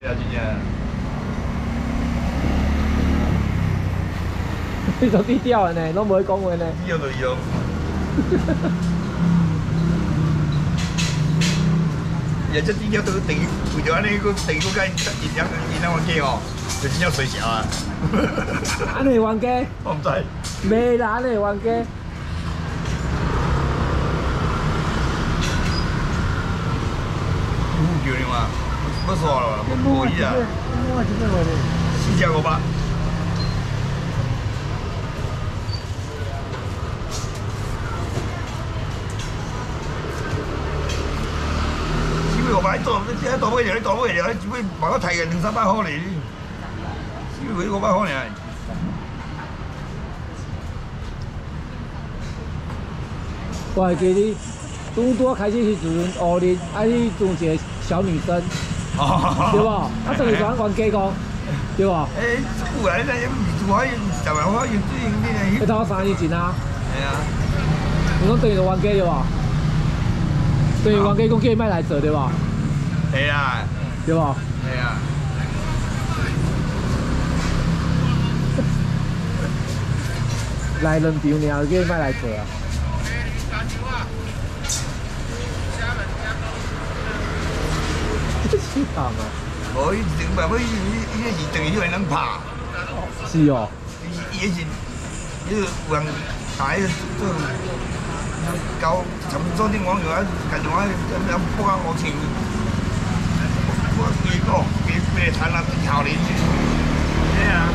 真正。 你都低调的呢，拢无去讲话呢。 低调就伊咯。也这低调都等于为着安尼个等于个甲因两玩家哦，就真正衰小啊。 安尼玩家？ 我唔知。 袂啦，安尼玩家。 叫你嘛，不错了，可以啊。4只500。4尾500做，你这大尾了，你大尾了，你只尾万我提个200-300块嘞。4尾500块尔。 我还记你拄开始时阵学你，你撞一个小女生，对无？啊，这个转玩家讲，对无？ 诶，有啊，咱唔做可以10万块用对用你。 迄头3年前啊。 系啊。 你讲等于玩家对无？等于玩家讲叫伊莫来做对无？ 系啊。 对无？ 系啊。 来2场尔，叫伊莫来做啊。死人啊！ 无，伊定白，伊是等于有人拍。 是哦。 伊是，有人打做搞差不多点网友啊，家己我咁拨啊5000，我几个几摊啊头里。嘿啊，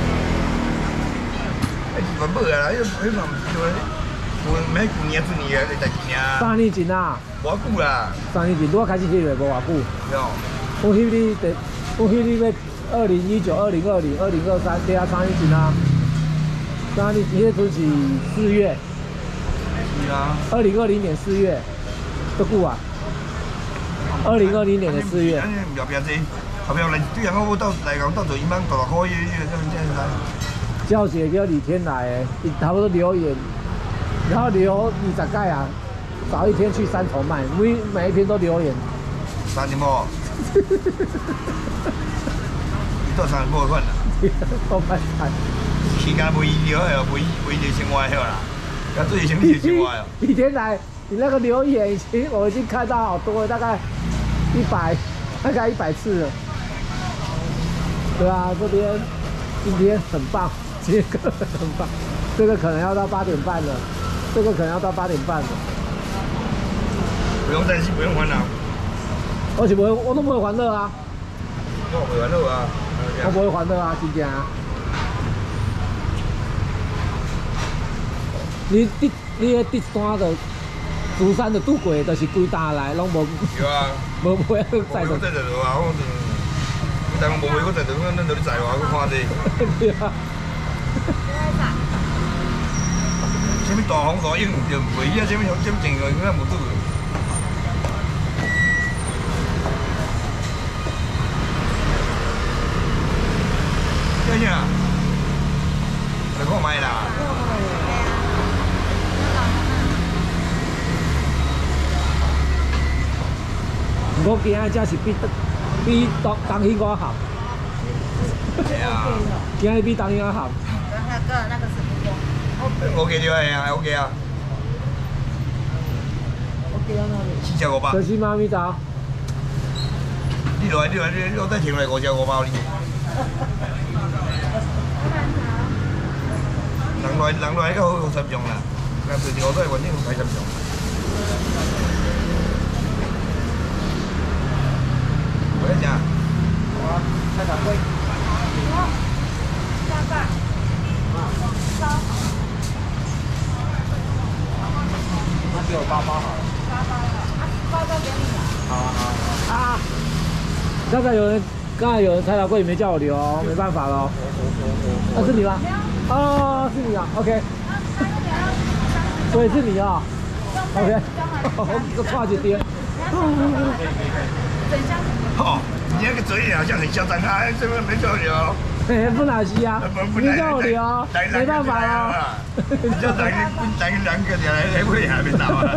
迄是原本啊，迄嘛唔是说，唔免旧年出年啊，代志尔。 3年前啊。 偌久啦。 3年前拄开始翕的，无偌久。 对哦。 我翕你要2019、2020、2023，对啊，3年前啊。3年前迄阵是4月。 是啊。 2020年4月，多久啊？2020年的4月。 安尼后壁济，后壁来对人讲我到来讲到做伊帮大块迄这样来。 叫姐叫李天来的，伊差不多留言，然后留20届啊，早一天去3重卖，每一篇都留言。 3年无。伊到3年无款啦。 都歹惨。 时间袂医疗的，袂着生活的啦，甲做生理生活哦。 李天来，你那个留言我已经看到好多了，大概100次了。对啊，这边今天很棒，今天很棒，这个可能要到8点半了，这个可能要到8点半了。 不用担心，不用烦恼。 我都不会还乐啊。 我不会烦恼啊。 我不会还乐啊，真正啊。你的第单的竹山的渡过，就是规单来拢无。 有啊。 无买载着。 载着啊，我但我无买，我载着，咱就载我，我看者。 对啊。 什么大风大影就袂啊，什么情况咱无拄。对呀。来看卖啦。 我今仔只是比当天我好。 对啊。 今仔比当天我好。 那个是不多。 OK 就系啊 ，OK 啊。 OK 到那里。 4只500。 这是妈咪找。 你再停来5只500你。人来个好30种啦，但是我都系反正睇30种。我一只。 好啊，菜场龟。 好，下饭。烧。 那给我8包好了。 8包了，包都给你了。 好啊好啊。刚才有人菜场柜没叫我留哦，没办法了。那是你吗？哦，是你啊 ，OK。所以是你啊 ，OK。我跨一点。 哦，你那个嘴好像很嚣张啊，这边没叫留。 不拿西啊，你叫我留，没办法啊。 这两个来会还没到啊。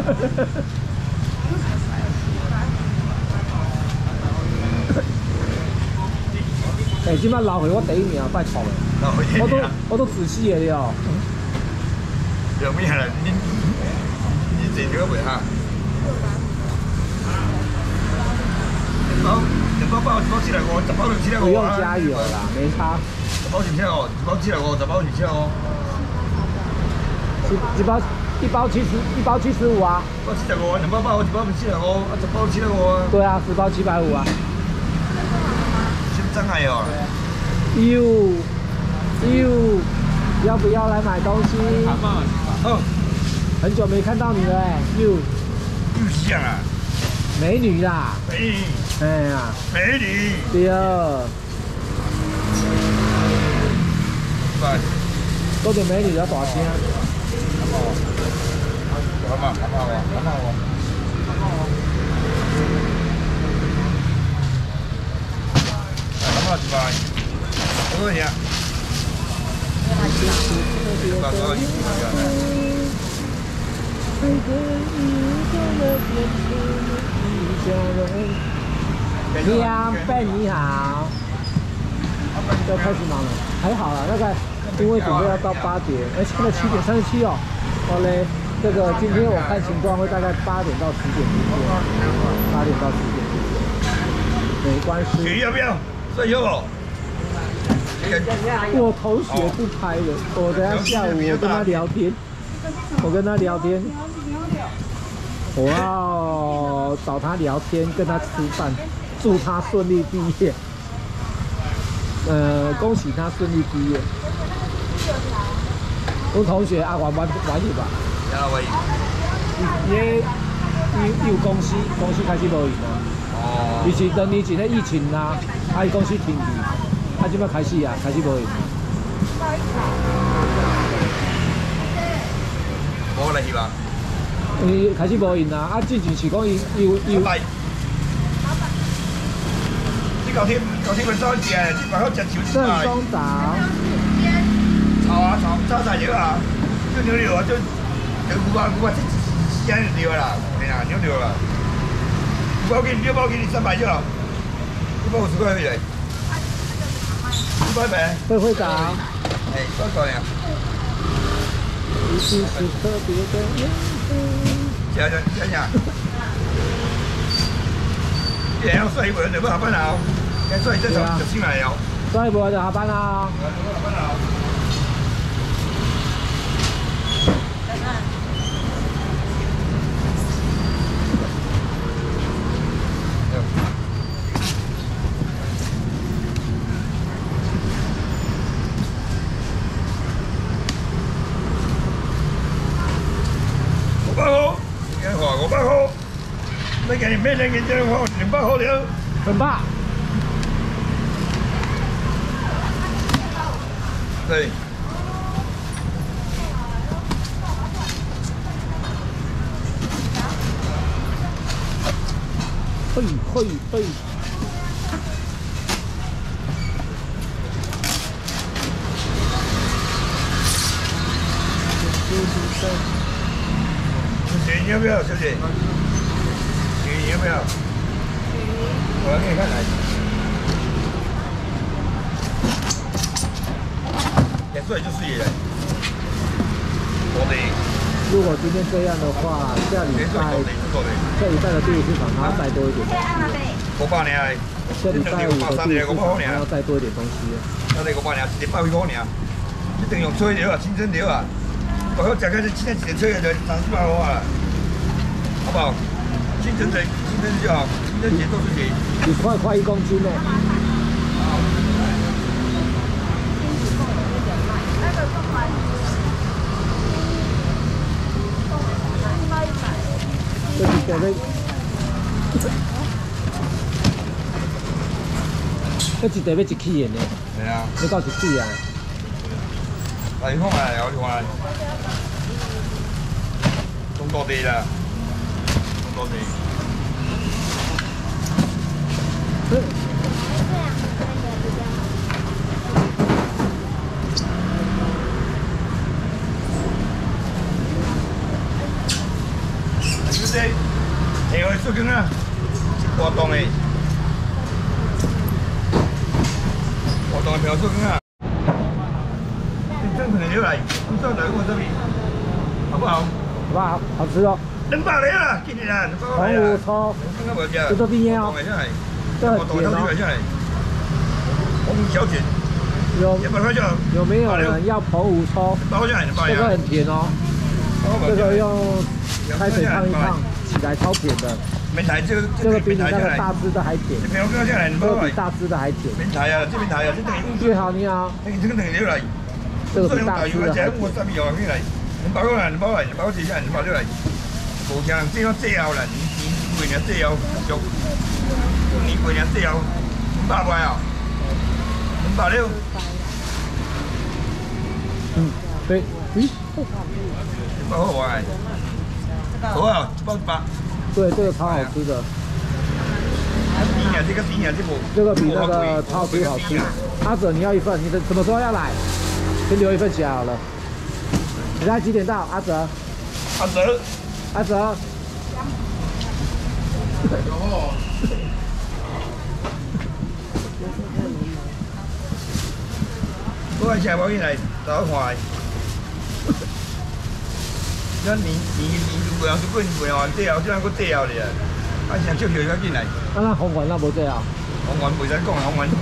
哎，今摆老回我第一名，拜托的。我都仔细的了。 有咩啦？你自己会哈？2包包，1包700块，10包就700块。 不用加油啦，没差。 10包700块，1包700块，10包200块。 一包75啊。 1包75，2包包，1包700块，啊，10包700块。 对啊，10包750啊。 先真系哦。 要不要来买东西？ 好， 很久没看到你了哎， 又像啊， 美女啦， 美女， 哎呀， 美女， 对哦，多点美女要大声。 好嘛，1块，多少钱？ 你好，要开始忙了，还好啦，大概因为准备要到8点，哎，现在7点37哦。好嘞，这个今天我看情况会大概8点到10点之间，8点到10点之间，没关系。 鱼要不要？这有哦。 我同学不拍的，我等下下午我跟他聊天，我要找他聊天，跟他吃饭，祝他顺利毕业。恭喜他顺利毕业。我同学啊，玩去吧。伊有公司开始无用啊。哦。伊是2年前咧疫情啦，伊公司停去。即摆开始啊，开始无用。 无来去吧。 伊开始无用啊，之前是讲伊。 这高铁文烧食，这蛮好食球。 正宗早。 炒菜肉啊，就牛肉啊，就牛啊，这时间就对啦，哎呀，牛肉啦。6包给你300就好，150块回来。 会长。 哎，多少呀？ 一定是特别的缘分。 讲。你还要帅一会儿，就要下班了。该帅这场就进来了。 帅一会儿就下班啦。 下班了。500块，你给你每人给这200块了， 很棒。 对。 嘿。 你要不要，小姐？你要不要？我来给你看来。帅就是野。 如果今天这样的话，下礼拜的第一市场它要再多一点。 500呢？ 下礼拜5的第一市场还要再多一点东西。 那500呢？100块呢？一定用吹料啊，清蒸料啊。我好食个是今天一个吹就30块啊，好不好？清蒸就好，清蒸节都是节。 快1公斤呢。这是准备，这一袋要1起的呢。 系啊。 要到1起啊。 你看来，你看来，中多地啦，中多地。就是，下回做工啊，活动的。 外票做更啊。真可能来，你到来我这边，好不好？ 好不好？好吃哦。 200了啦，今年啦，200 澎湖抽，这都冰烟哦，这很甜哦。 澎湖小姐，有没有人要澎湖抽？这个很甜哦，这个用开水烫一烫，起来超甜的。这个比你那个大只的还甜，这个比大只的还甜。越好你好，这个比大只的还甜。 200块来，200块一下，200来。无听人这最后啦，年过年最后俗，年过年最后200块哦，260。 对，咦 ，200好玩，好啊，180。 对，这个超好吃的。这个比那个超级好吃。阿哲，你要一份，你的什么时候要来？先留一份起来好了。你现在几点到？阿哲。阿哲。 我来吃，我进来找看。咱年过后就过年过后，最后这样搁最后咧，啊，像少票要进来。 啊，那红丸那无最后。 红丸袂使讲，红丸。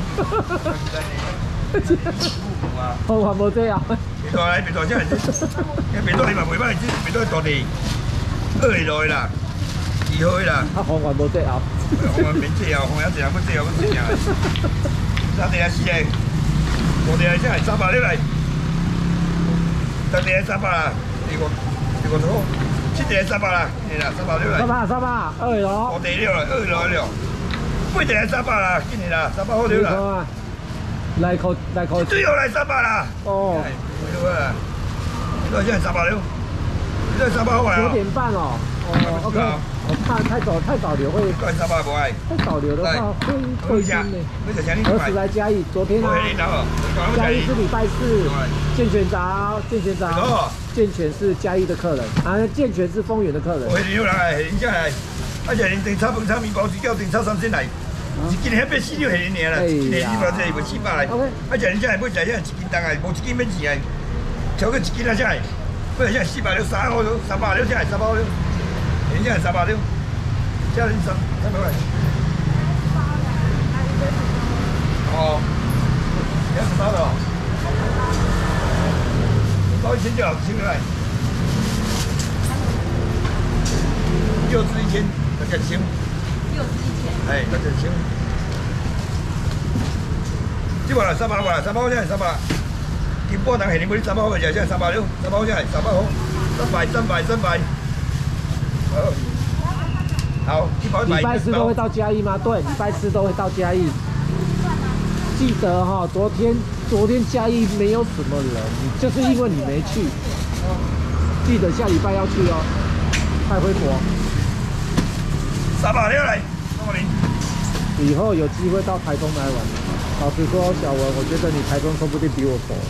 红丸无最后。 别大来，别大只，别大你嘛袂歹，别大大地，2月落啦，2号啦。 啊，红丸无最后。 红丸免最后，红丸一人要最后，要最后。3地啊4个，5地啊才系300来，10地啊300啦，这个好，7地啊300啦，你啦300来。 300，2月咯。 5地了啦，2月落了，8地啊300啦，今年啦300好了啦。 来口， 最后来300啦。 哦。 对啊，这现在300了，这300好来 9点半哦。哦 ，OK。我怕太早流会。 300不爱。 太早流的话会亏心呢。何时来嘉义？昨天啊。嘉义是礼拜4，健全早。健全是嘉义的客人，啊，健全是丰原的客人。 我黑牛来，黑牛下来，而且订炒饭、炒面包，叫订炒300来。一斤140就黑年啦，一斤200这袂400来。而且人家买在这1斤重啊，无1斤免钱啊，超过1斤啊，下来，不然现在400了，3号了，300了，下来300了，人家300了，叫人300块。哦，你要300了，包1000就好，1000来。6支1000，大家1000。6支1000。哎，大家1000。这把啦，300块啦，300块现在300。金波当下年不是300块就现在300了，300块现在300好，300。好， 礼拜4都会到嘉义吗？对，礼拜4都会到嘉义。记得哈，昨天嘉义没有什么人，就是因为你没去。记得下礼拜要去哦，太恢国。 300了来，300。 以后有机会到台中来玩。老实说，小文，我觉得你台中说不定比我熟。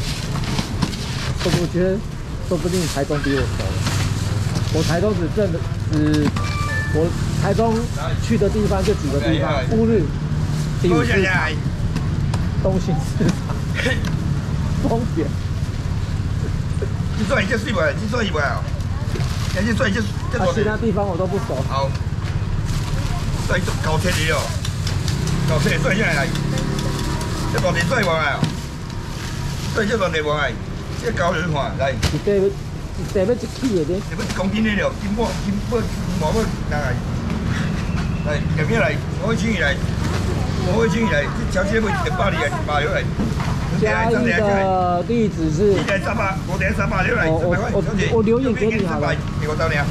说不定你台中比我熟。我台中我台中去的地方就几个地方：乌日、第5市场、东兴市场、丰原。 你算一下水袂？你算伊袂哦？你算一下， 其他地方我都不熟。 好，算高铁的了，高铁算下来，这大地算完来哦，算这大地完来，这高人看来。 一地要1起的咧。 要1公斤的了，金毛来，来入起来，5千来，这超市要180来，180来。 嘉义的地址是。 现在300，我等下300来，300块。 我留言给你好了。 你我到你啊。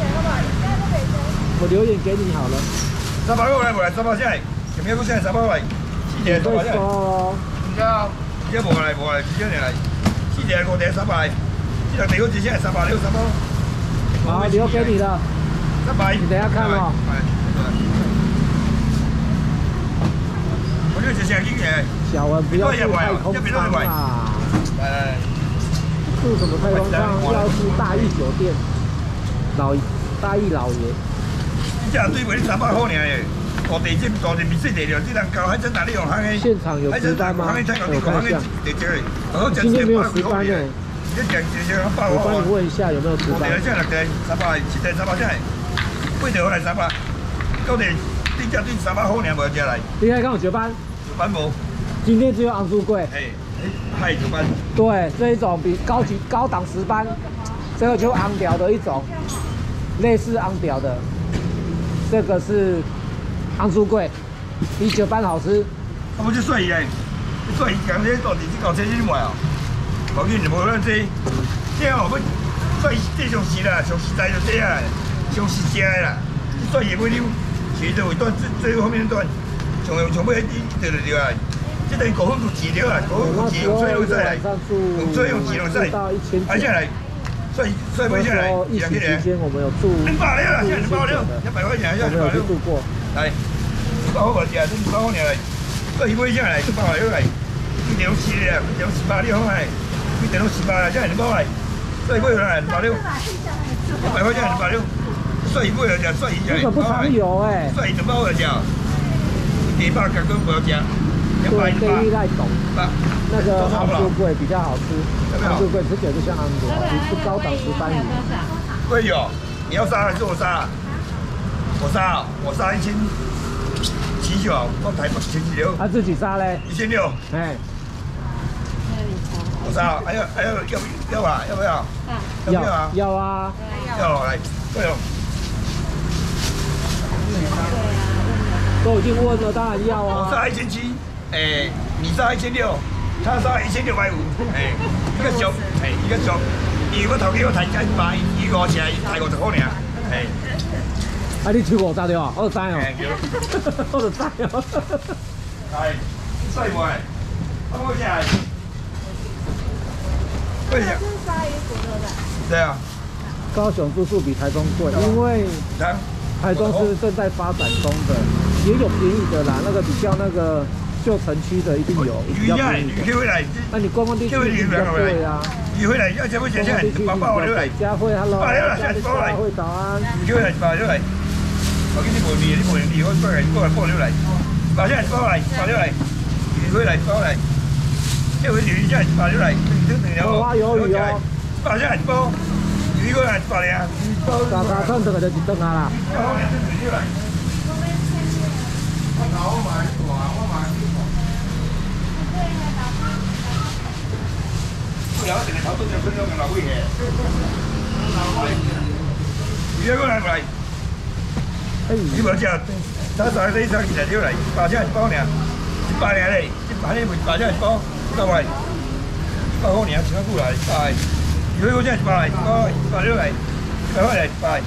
我留言给你好了。 300块来不来？300下来，有没有现在300块？4地300下来。唔要，这无来，这来，4地5地300来，这地我之前300了，300。 好，留给你了。 300。 你等下看哦。 我就直接进来。 小文不要住太空舱啦！住什么太空舱？要住大义酒店，大义老爷。 你这对袂300块尔诶？ 大地震免税地了，你人搞还真哪里用行的？ 现场有值班吗？我看一下。今天没有值班呢。我帮你问一下有没有值班。 这6个300，一个300只，8条来300，到底你只对300好尔无只来。 你看刚有值班？ 值班无？ 今天只有昂珠柜。 哎，派值班。 对，这一种比高档值班，这个就昂屌的一种，类似昂屌的，这个是昂珠柜，比值班好吃。 我就帅伊嘞，帅伊讲这到底这搞这些卖哦。无紧就无咱这，这后要帅伊这上实啦，上实在就这啊，上实正的啦。帅伊尾溜，其实为段最后面段，上尾就啊。这等于5分就治了啊，5分治用水拢使来，用水用治拢使，而且来，帅买下来，200 间我们有住 ，200了，现在200块钱，现在200 住过。 来，200好无食，这200好尔来，帅伊买下来200块来，一条7的，一条18你好来，一条18啦，这200来，帅伊买来260，100块钱260，帅伊买来食，帅伊食 ，200不常有哎， 帅伊200好食，100角都无食。 对，地狱在懂。那个昂珠柜比较好吃，昂珠柜吃起来就像昂珠，不高档值班鱼。 贵有，你要杀还是我杀？我杀1700，我台北1600。 他自己杀嘞 ？1600。 哎。 我杀，要吧？要不要？ 要啊。 要来，对哦。 都已经问了，当然要啊。 我杀1700。你杀1600，他杀1650，一个小，一个小，如果头家我谈价100，伊50来，抬50块尔， 啊，你抽50对啊？我就知哦，我就知哦。 係，犀唔係？好似係。為什麼？是鯊魚骨頭的。對啊。 高雄住宿比台中贵，因为台中是正在发展中的，也有便宜的啦，那个比较那个。旧城区的一定有，比较便宜。那你观光地区比较贵啊。 回来要怎么写下来？把包留来。 佳慧 ，hello。 把了，下包来。 佳慧早安。 留来，把留来。我给你无面，你无面，我过来包留来。把下来包来，把留来。回来包来。这回鱼下来把留来， 荷花鱿鱼哦。 把下来包，鱼过来把了。 大家看这个就一顿啊啦。 我买，我买。有一定係炒多隻分鐘嘅老味嘅。而家過來唔嚟？你冇知啊？他上呢上2條嚟，8隻包呢，100嚟嚟，100呢咪8隻包，夠嚟，100好呢，全部過嚟100。如果嗰隻100嚟，100條嚟，100塊嚟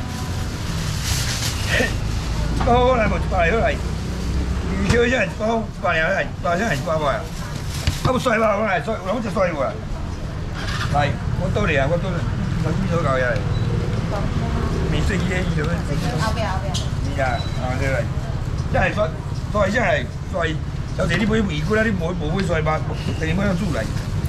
100。100好嚟冇100條嚟，魚條一人包100嚟，100隻100塊啊！啊，我衰嘛，我嚟衰，我好似衰喎。係，我到嚟啊！我到嚟，我呢度搞嘢嚟，免税嘅呢度咧。後邊。而家對嚟，一係衰，一係衰，有時你買魚骨咧，你冇會衰吧？你冇樣煮嚟。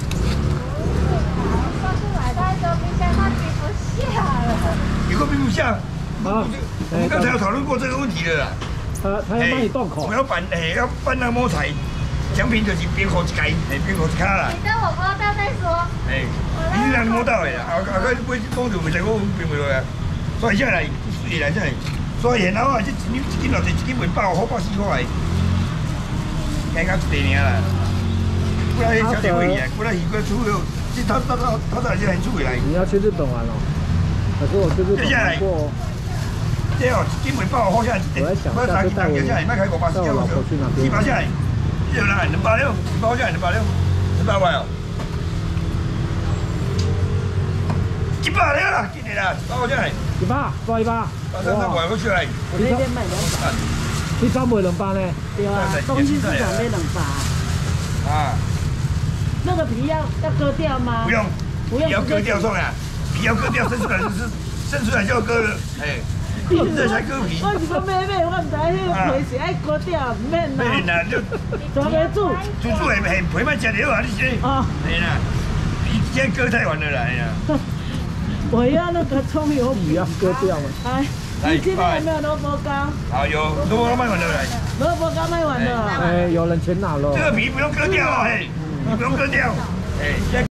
刷出來，但是冰箱它冰不下了。有個冰不下，我們剛才有討論過這個問題的啦。 他要幫你斷口。 我要拌那摸菜。獎品就是冰河一蓋，冰河一卡啦。 你等我摸到再說。 你讓你摸到嘅啦，後尾買講就唔使我冰落來，所以下來水來真係，所以然後啊，這一斤落地1斤賣100好140塊，啱啱一地爾啦。不然小姐會嘅，不然魚骨出了，他在這很出回來。 你要去日本玩哦？可是我去日本玩過。 這哦，1斤賣100好下來，不要3斤3斤下來，賣開580塊，700下來。200啦，260，包下來260，200塊哦，100啦，今年啦，包下來 100，包100， 把300塊攞出來。 我那天賣200， 你怎賣200呢？ 對啊，東西市場賣200。啊。那個皮要割掉嗎？ 不用，皮要割掉算了，皮要割掉，生出來就要割了，這才割皮。 我是講買，我唔知迄個皮是愛割掉，唔免啦。 免啦，就怎麼煮？ 煮係皮慢食了啊！你先。哦。係啦，皮先割太晚了啦，哎呀。 我要那個蔥油皮要割掉嘛。 哎， 你这边有没有萝卜糕？ 啊，有萝卜糕卖完了来。 萝卜糕卖完了。 哎，有人钱拿了。 这个皮不用割掉哦，嘿，你不用割掉，哎。